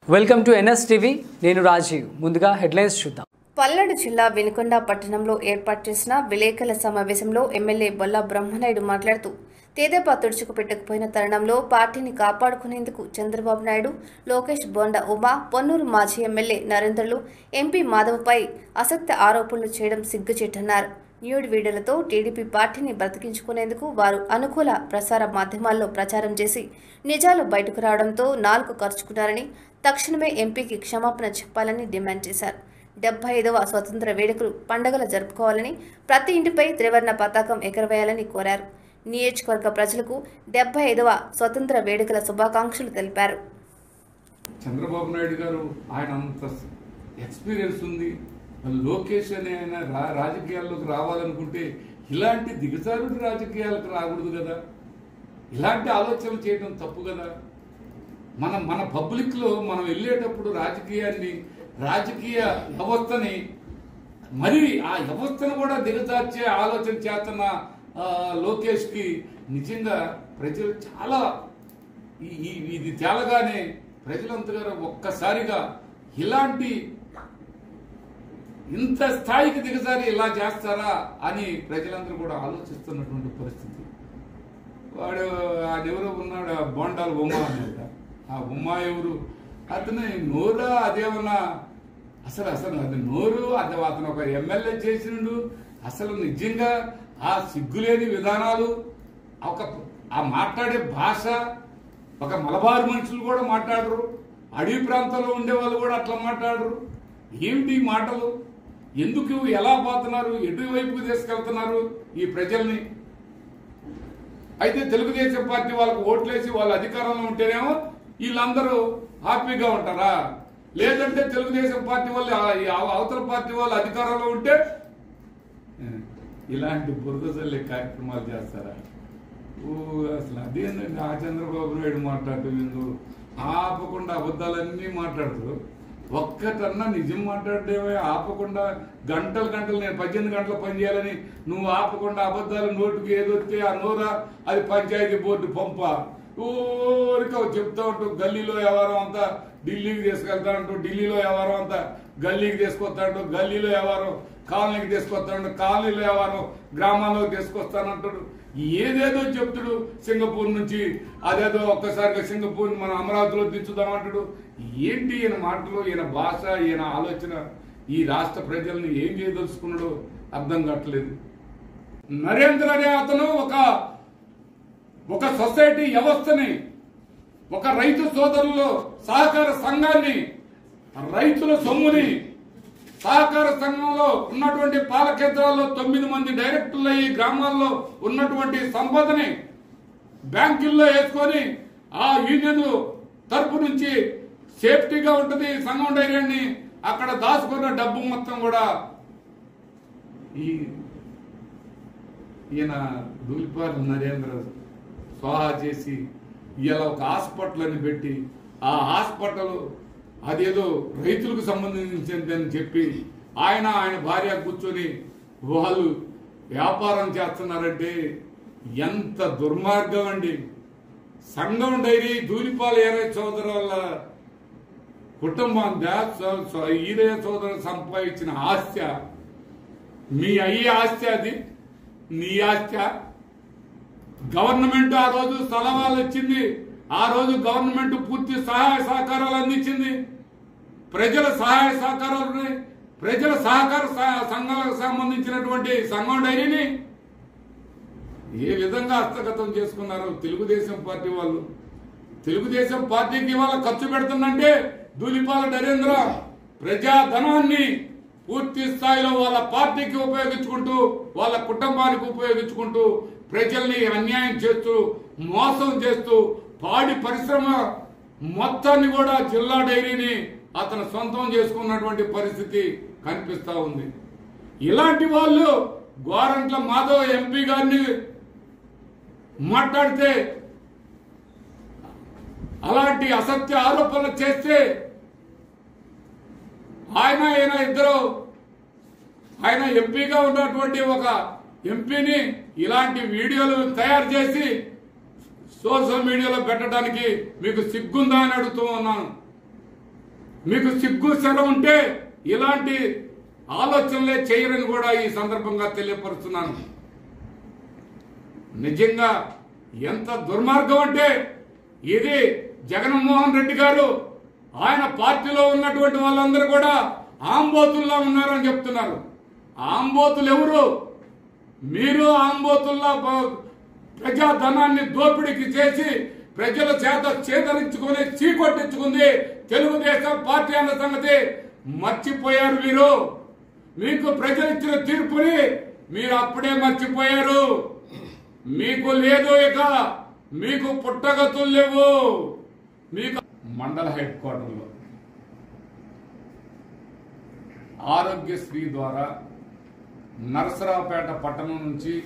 Welcome to NSTV. నేను రాజీవ్. ముందుగా headlines చూద్దాం. పల్నాడు జిల్లా వినుకొండ పట్టణంలో ఏర్పాటు చేసిన విలేకరుల సమావేశంలో ఎమ్మెల్యే బొల్లా బ్రహ్మనాయుడు మాట్లాడుతూ తెదేపా తుడుచుకు పెట్టకపోయిన తరుణంలో పార్టీని కాపాడుకునేందుకు చంద్రబాబు నాయుడు, లోకేష్, బోండా ఉమా, పొన్నూరు మాజీ ఎమ్మెల్యే నరేంద్రలు, ఎంపీ మాధవ్పై అసత్య ఆరోపణలు చేయడం సిగ్గుచేటన్నారు. న్యూడ్ వీడియోలతో టీడీపీ పార్టీని బ్రతికించుకునేందుకు వారు అనుకూల ప్రసార మాధ్యమాల్లో ప్రచారం చేసి నిజాలు బయటకు రావడంతో నాలుగు ఖర్చుకున్నారని, తక్షణమే ఎంపీకి క్షమాపణ చెప్పాలని డిమాండ్ చేశారు. 75వ స్వతంత్ర వేడుకలు పండుగలు జరుపుకోవాలని, ప్రతి ఇంటిపై త్రివర్ణ పతాకం ఎగరవేయాలని కోరారు. నియోజకవర్గ ప్రజలకు 75వ స్వతంత్ర వేడుకల శుభాకాంక్షలు తెలిపారు. చంద్రబాబు నాయుడు గారు ఆయన అంత ఎక్స్పీరియన్స్ ఉంది. లోకేష్ అనే ఆయన రాజకీయాల్లోకి రావాలనుకుంటే ఇలాంటి దిగజారుడు రాజకీయాలకు రాకూడదు కదా. ఇలాంటి ఆలోచనలు చేయడం తప్పు కదా. మన పబ్లిక్లో మనం వెళ్ళేటప్పుడు రాజకీయ వ్యవస్థని మరి ఆ వ్యవస్థను కూడా దిగజార్చే ఆలోచన చేస్తున్న లోకేష్కి నిజంగా ప్రజలు చాలా ఇది తేలగానే ప్రజలంతగా ఒక్కసారిగా ఇలాంటి ఇంత స్థాయికి దిగజారి ఇలా చేస్తారా అని ప్రజలందరూ కూడా ఆలోచిస్తున్నటువంటి పరిస్థితి. వాడు ఎవరో ఉన్నాడు, బోండాల ఉమా అన్నట. ఆ ఉమా ఎవరు? అతను నోరా అదేమన్నా అసలు అది నోరు అది అతను ఒక ఎమ్మెల్యే చేసిండు. అసలు నిజంగా ఆ సిగ్గులేని విధానాలు, ఆ మాట్లాడే భాష ఒక మలబారు మనుషులు కూడా మాట్లాడరు. అడవి ప్రాంతంలో ఉండే వాళ్ళు కూడా అట్లా మాట్లాడరు. ఏమిటి మాటలు? ఎందుకు ఎలా పోతున్నారు? ఎటువైపుకు తీసుకెళ్తున్నారు ఈ ప్రజల్ని? అయితే తెలుగుదేశం పార్టీ వాళ్ళకు ఓట్లేసి వాళ్ళ అధికారంలో ఉంటేనేమో వీళ్ళందరూ హ్యాపీగా ఉంటారా? లేదంటే తెలుగుదేశం పార్టీ వాళ్ళు అవతల పార్టీ వాళ్ళు అధికారంలో ఉంటే ఇలాంటి బురదజల్లే కార్యక్రమాలు చేస్తారా? అసలు అదేంటండి ఆ చంద్రబాబు నాయుడు మాట్లాడటం ఎందుకు? ఆపకుండా అబద్ధాలన్నీ మాట్లాడుతూ ఒక్కటన్నా నిజం మాట్లాడటమే ఆపకుండా గంటలు నేను 18 గంటలు పనిచేయాలని నువ్వు ఆపకుండా అబద్ధాలు నోటుకి ఏదొస్తే ఆ నోరా అది పంచాయతీ బోర్డు పంప ఊరిక చెప్తా ఉంటూ గల్లీలో వ్యవహారం అంతా ఢిల్లీకి తీసుకెళ్తా అంటూ, ఢిల్లీలో వ్యవహారం అంతా గల్లీకి తీసుకొస్తా అంటూ, గల్లీలో వ్యవహారం కాలనీకి తీసుకొస్తాడు, కాలనీలో వ్యవహారం గ్రామాల్లోకి తీసుకొస్తానంటాడు. ఏదేదో చెప్తాడు. సింగపూర్ నుంచి అదేదో ఒక్కసారిగా సింగపూర్ మన అమరావతిలో దించుదామంటాడు. ఏంటి ఈయన మాటలు, ఈయన భాష, ఈయన ఆలోచన ఈ రాష్ట్ర ప్రజల్ని ఏం చేయదలుచుకున్నాడో అర్థం కావట్లేదు. నరేంద్ర అనే అతను ఒక సొసైటీ వ్యవస్థని, ఒక రైతు సోదరులు సహకార సంఘాన్ని, రైతుల సొమ్ముని, సహకార సంఘంలో ఉన్నటువంటి పాల కేంద్రాల్లో 9 మంది డైరెక్టర్లు అయ్యి గ్రామాల్లో ఉన్నటువంటి సంపదని బ్యాంకుల్లో వేసుకొని ఆ యూనియన్ తరపు నుంచి సేఫ్టీగా ఉంటుంది సంఘం డైరీని అక్కడ దాచుకున్న డబ్బు మొత్తం కూడా ఈయన దూలిపాల నరేంద్ర స్వాహా చేసి ఇలా ఒక హాస్పిటల్ అని పెట్టి ఆ హాస్పిటల్ అదేదో రైతులకు సంబంధించిందని చెప్పి ఆయన భార్య కూర్చొని వాళ్ళు వ్యాపారం చేస్తున్నారంటే ఎంత దుర్మార్గం అండి. సంఘం డైరీ దూలిపాల ఈరయ్య చౌదరి వాళ్ళ కుటుంబం ఈరయ్య చౌదరి సంపాదించిన ఆస్తి మీ అయ్యే ఆస్తి, అది నీ ఆస్తి. గవర్నమెంట్ ఆ రోజు సలహాలు ఇచ్చింది, ఆ రోజు గవర్నమెంట్ పూర్తి సహాయ సహకారాలు అందించింది. ప్రజల సహాయ సహకారాలు, ప్రజల సహకార సంఘాలకు సంబంధించినటువంటి సంఘం డైరీని ఏ విధంగా హస్తగతం చేసుకున్నారు తెలుగుదేశం పార్టీ వాళ్ళు. తెలుగుదేశం పార్టీకి ఇవాళ ఖర్చు పెడుతుందంటే దూలిపాల నరేంద్ర ప్రజాధనాన్ని పూర్తి స్థాయిలో వాళ్ళ పార్టీకి ఉపయోగించుకుంటూ, వాళ్ళ కుటుంబానికి ఉపయోగించుకుంటూ, ప్రజల్ని అన్యాయం చేస్తూ, మోసం చేస్తూ, పాడి పరిశ్రమ మొత్తాన్ని కూడా జిల్లా డైరీని అతను సొంతం చేసుకున్నటువంటి పరిస్థితి కనిపిస్తా ఉంది. ఇలాంటి వాళ్ళు గోరంట్ల మాధవ్ ఎంపీ గారిని మాట్లాడితే, అలాంటి అసత్య ఆరోపణలు చేస్తే ఆయన ఇద్దరు, ఆయన ఎంపీగా ఉన్నటువంటి ఒక ఎంపీని ఇలాంటి వీడియోలు తయారు చేసి సోషల్ మీడియాలో పెట్టడానికి మీకు సిగ్గుందా అని అడుగుతూ ఉన్నాను. మీకు సిగ్గు శర ఉంటే ఇలాంటి ఆలోచనలే చేయరని కూడా ఈ సందర్భంగా తెలియపరుస్తున్నాను. నిజంగా ఎంత దుర్మార్గం అంటే ఇది జగన్మోహన్ రెడ్డి గారు ఆయన పార్టీలో ఉన్నటువంటి వాళ్ళందరూ కూడా ఆంబోతుల్లా ఉన్నారని చెప్తున్నారు. ఆంబోతులు ఎవరు? మీరు ఆంబోతుల్లా ప్రజాధనాన్ని దోపిడీకి చేసి ప్రజల చేత చేదరించుకుని చీకొట్టించుకుంది తెలుగుదేశం పార్టీ అన్న సంగతి మర్చిపోయారు. మీరు మీకు ప్రజలు ఇచ్చిన తీర్పుని మీరు అప్పుడే మర్చిపోయారు. మీకు లేదు, ఇక మీకు పుట్టగతులు లేవు. మీకు మండల హెడ్ క్వార్టర్లో ఆరోగ్యశ్రీ ద్వారా నరసరావుపేట పట్టణం నుంచి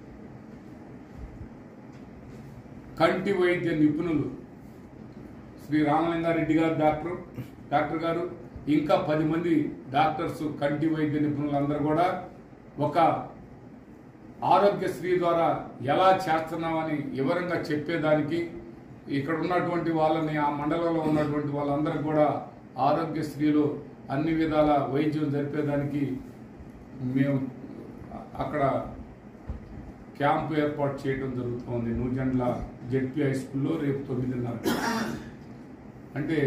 కంటి వైద్య నిపుణులు శ్రీ రామలింగారెడ్డి గారు డాక్టర్ గారు ఇంకా 10 మంది డాక్టర్స్ కంటి వైద్య నిపుణులందరూ కూడా ఒక ఆరోగ్యశ్రీ ద్వారా ఎలా చేస్తున్నామని వివరంగా చెప్పేదానికి ఇక్కడ ఉన్నటువంటి వాళ్ళని, ఆ మండలంలో ఉన్నటువంటి వాళ్ళందరూ కూడా ఆరోగ్యశ్రీలో అన్ని విధాల వైద్యం జరిపేదానికి మేము అక్కడ క్యాంపు ఏర్పాటు చేయడం జరుగుతుంది. నూజెండ్ల జెడ్పీ హై స్కూల్లో రేపు 9:30. అంటే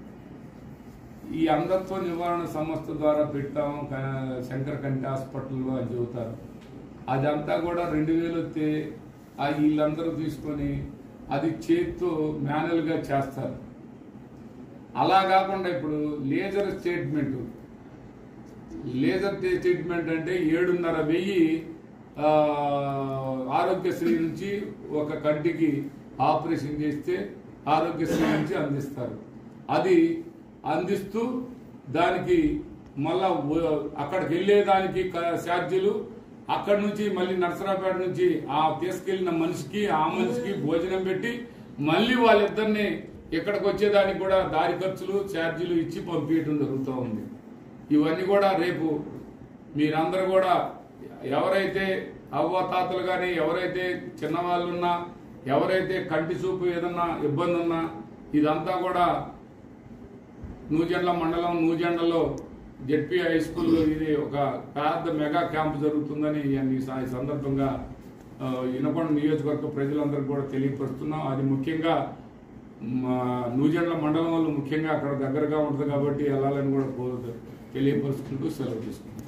ఈ అంధత్వ నివారణ సంస్థ ద్వారా పెట్టాము శంకర్ కంటి హాస్పిటల్లో అని చెబుతారు. అదంతా కూడా 2000 వస్తే ఆ వీళ్ళందరూ తీసుకొని అది చేతితో మాన్యువల్గా చేస్తారు. అలా కాకుండా ఇప్పుడు లేజర్ ట్రీట్మెంట్ అంటే 7,500 ఆరోగ్యశ్రీ నుంచి ఒక కంటికి ఆపరేషన్ చేస్తే ఆరోగ్యశ్రీ నుంచి అందిస్తారు. అది అందిస్తూ దానికి మళ్ళా అక్కడికి వెళ్ళేదానికి ఛార్జీలు, అక్కడి నుంచి మళ్ళీ నర్సరావుపేట నుంచి ఆ తీసుకెళ్లిన మనిషికి ఆ మనిషికి భోజనం పెట్టి మళ్ళీ వాళ్ళిద్దరిని ఇక్కడికి వచ్చేదానికి కూడా దారి ఖర్చులు ఛార్జీలు ఇచ్చి పంపించడం జరుగుతూ ఉంది. ఇవన్నీ కూడా రేపు మీరందరూ కూడా ఎవరైతే అవ్వతాతలు కానీ ఎవరైతే చిన్నవాళ్ళు ఉన్నా ఎవరైతే కంటి చూపు ఏదన్నా ఇబ్బంది ఉన్నా ఇదంతా కూడా నూజెండ్ల మండలం నూజెండ్లలో జెడ్పీ హై స్కూల్లో ఇది ఒక పెద్ద మెగా క్యాంప్ జరుగుతుందని ఈ సందర్భంగా వినకొండ నియోజకవర్గ ప్రజలందరికీ కూడా తెలియపరుస్తున్నాం. అది ముఖ్యంగా నూజెండ్ల మండలం వాళ్ళు ముఖ్యంగా అక్కడ దగ్గరగా ఉంటుంది కాబట్టి వెళ్ళాలని కూడా తెలియపరుచుకుంటూ సెలవు తీసుకుంటాం.